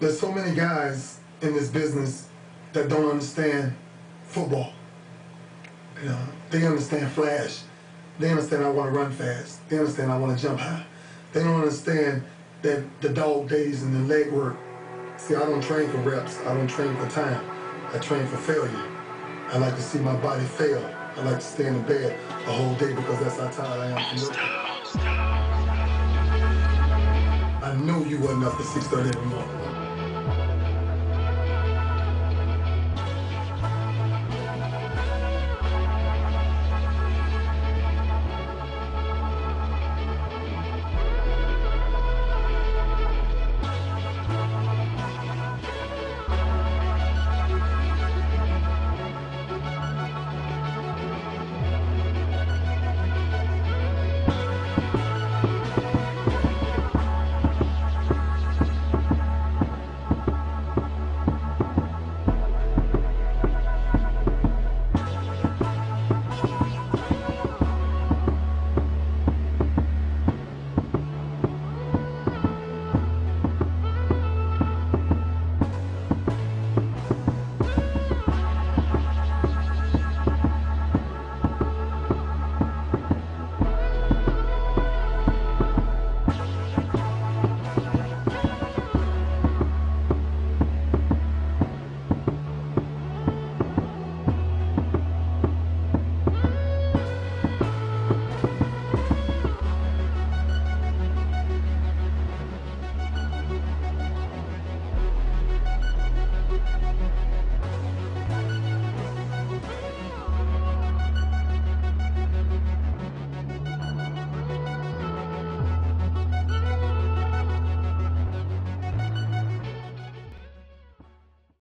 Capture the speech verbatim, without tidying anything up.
There's so many guys in this business that don't understand football. You know, they understand flash. They understand I want to run fast. They understand I want to jump high. They don't understand that the dog days and the leg work. See, I don't train for reps. I don't train for time. I train for failure. I like to see my body fail. I like to stay in the bed a whole day because that's how tired I am from working. I know you wasn't up at six thirty in the morning.